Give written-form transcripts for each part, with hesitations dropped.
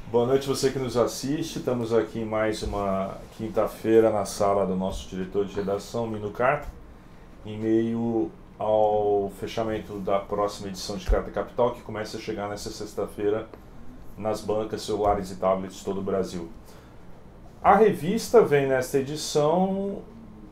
Boa noite você que nos assiste. Estamos aqui em mais uma quinta-feira na sala do nosso diretor de redação, Mino Carta, em meio ao fechamento da próxima edição de Carta Capital, que começa a chegar nesta sexta-feira nas bancas, celulares e tablets de todo o Brasil. A revista vem nesta edição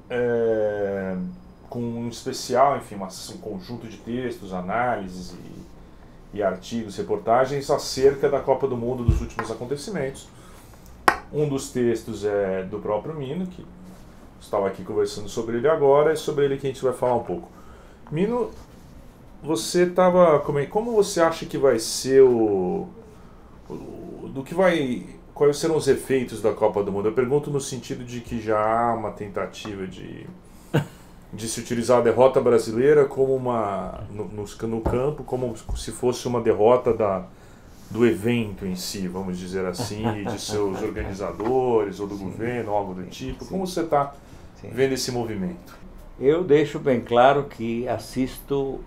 com um especial, enfim, um conjunto de textos, análises e artigos, reportagens acerca da Copa do Mundo, dos últimos acontecimentos. Um dos textos é do próprio Mino, que estava aqui conversando sobre ele agora, é sobre ele que a gente vai falar um pouco. Mino, você estava... Como você acha que vai ser quais serão os efeitos da Copa do Mundo? Eu pergunto no sentido de que já há uma tentativa de se utilizar a derrota brasileira como no campo, como se fosse uma derrota do evento em si, vamos dizer assim, e de seus organizadores ou do governo, algo do tipo. Sim. Como você está vendo esse movimento? Eu deixo bem claro que assisto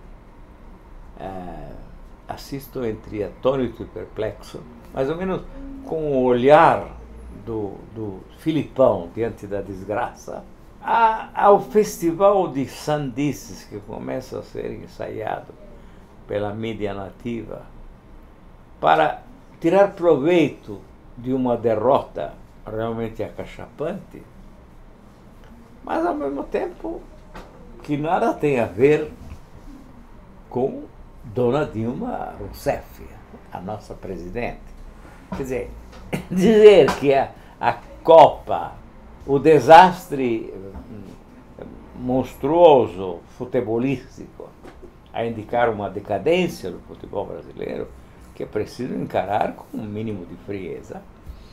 entre atônito e perplexo, mais ou menos com o olhar do Filipão diante da desgraça, ao festival de sandices que começa a ser ensaiado pela mídia nativa para tirar proveito de uma derrota realmente acachapante, mas ao mesmo tempo que nada tem a ver com Dona Dilma Rousseff, a nossa presidente. Quer dizer que a Copa, o desastre monstruoso futebolístico, a indicar uma decadência do futebol brasileiro, que é preciso encarar com um mínimo de frieza.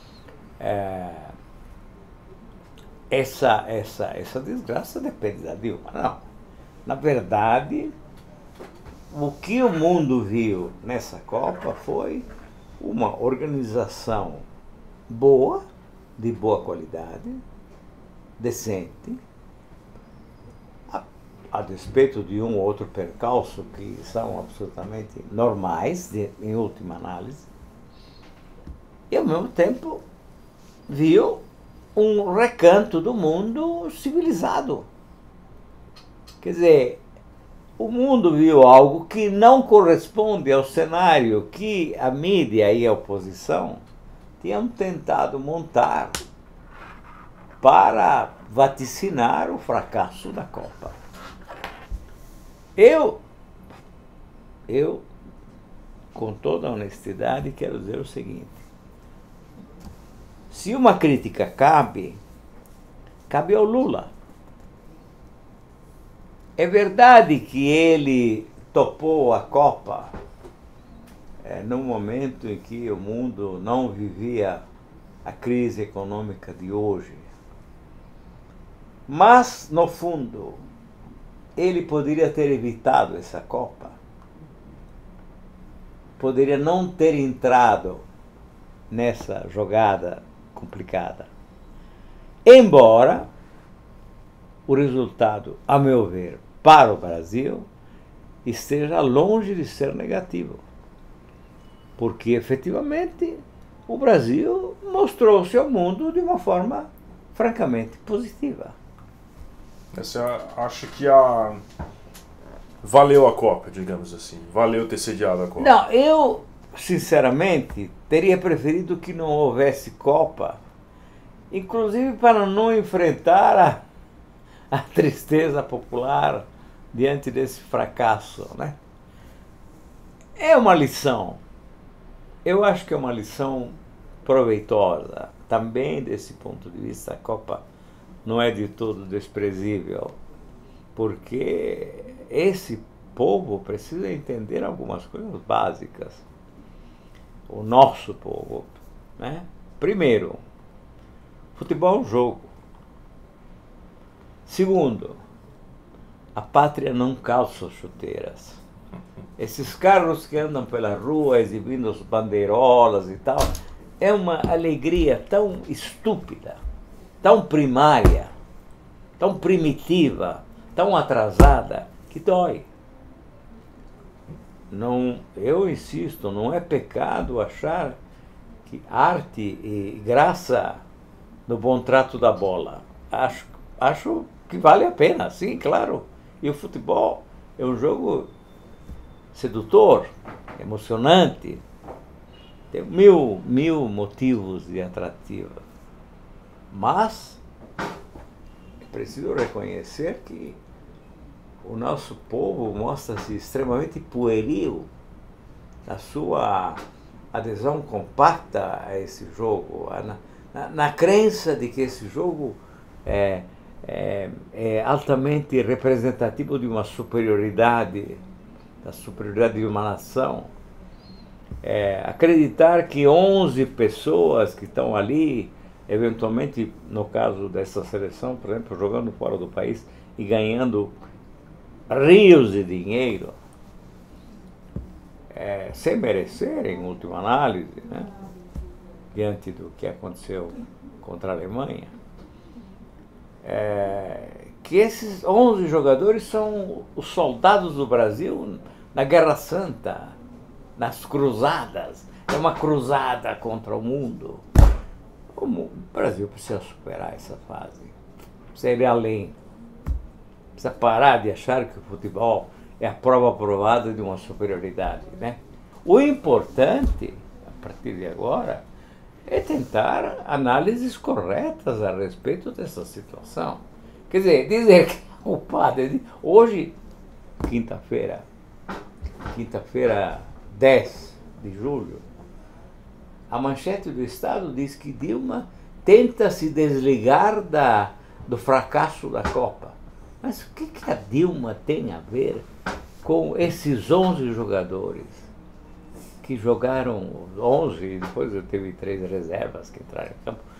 Essa desgraça depende da Dilma. Não. Na verdade, o que o mundo viu nessa Copa foi uma organização boa, de boa qualidade, decente, a despeito de um ou outro percalço que são absolutamente normais, em última análise, e ao mesmo tempo viu um recanto do mundo civilizado. Quer dizer, o mundo viu algo que não corresponde ao cenário que a mídia e a oposição tinham tentado montar para vaticinar o fracasso da Copa. Eu, com toda a honestidade, quero dizer o seguinte: se uma crítica cabe ao Lula. É verdade que ele topou a Copa num momento em que o mundo não vivia a crise econômica de hoje. Mas, no fundo, ele poderia ter evitado essa Copa. Poderia não ter entrado nessa jogada complicada. Embora o resultado, a meu ver, para o Brasil, esteja longe de ser negativo. Porque, efetivamente, o Brasil mostrou-se ao mundo de uma forma francamente positiva. Você acha que valeu a Copa, digamos assim? Valeu ter sediado a Copa? Não, eu, sinceramente, teria preferido que não houvesse Copa, inclusive para não enfrentar a tristeza popular diante desse fracasso, né? É uma lição. Eu acho que é uma lição proveitosa. Também, desse ponto de vista, a Copa não é de todo desprezível, porque esse povo precisa entender algumas coisas básicas. O nosso povo, né? Primeiro, futebol é um jogo. Segundo, a pátria não calça chuteiras. Esses carros que andam pela rua exibindo as bandeirolas e tal, é uma alegria tão estúpida, tão primária, tão primitiva, tão atrasada, que dói. Não, eu insisto, não é pecado achar que arte e graça no bom trato da bola. Acho que vale a pena, sim, claro. E o futebol é um jogo sedutor, emocionante, tem mil motivos de atrativa. Mas é preciso reconhecer que o nosso povo mostra-se extremamente pueril na sua adesão compacta a esse jogo, na crença de que esse jogo é altamente representativo de uma superioridade, da superioridade de uma nação. Acreditar que 11 pessoas que estão ali, eventualmente, no caso dessa seleção, por exemplo, jogando fora do país e ganhando rios de dinheiro, sem merecer, em última análise, né, diante do que aconteceu contra a Alemanha, que esses 11 jogadores são os soldados do Brasil na Guerra Santa, nas cruzadas. É uma cruzada contra o mundo. O Brasil precisa superar essa fase, precisa ir além, precisa parar de achar que o futebol é a prova provada de uma superioridade, né? O importante, a partir de agora, é tentar análises corretas a respeito dessa situação. Quer dizer que o padre, hoje, quinta-feira 10 de julho, a manchete do Estado diz que Dilma tenta se desligar do fracasso da Copa. Mas o que a Dilma tem a ver com esses 11 jogadores que jogaram 11 e depois teve 3 reservas que entraram em campo,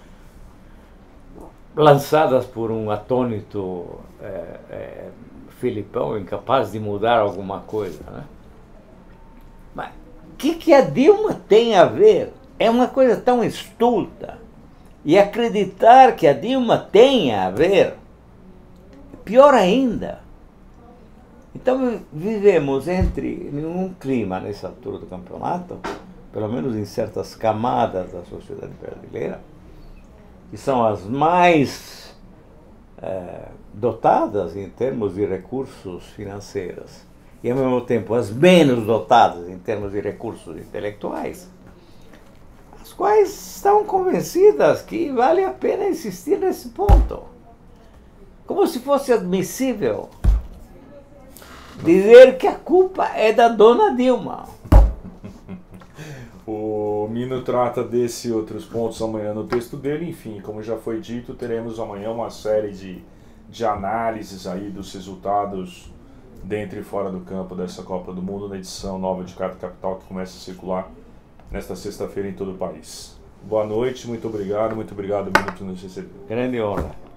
lançadas por um atônito Filipão, incapaz de mudar alguma coisa, né? Mas o que a Dilma tem a ver? É uma coisa tão estulta. E acreditar que a Dilma tenha a ver, pior ainda. Então vivemos em um clima, nessa altura do campeonato, pelo menos em certas camadas da sociedade brasileira, que são as mais dotadas em termos de recursos financeiros, e ao mesmo tempo as menos dotadas em termos de recursos intelectuais, as quais estão convencidas que vale a pena insistir nesse ponto. Como se fosse admissível dizer que a culpa é da dona Dilma. O Mino trata desse e outros pontos amanhã no texto dele. Enfim, como já foi dito, teremos amanhã uma série de análises aí dos resultados dentro e fora do campo dessa Copa do Mundo, na edição nova de Carta Capital, que começa a circular nesta sexta-feira em todo o país. Boa noite, muito obrigado, Mino, por nos receber. Grande honra.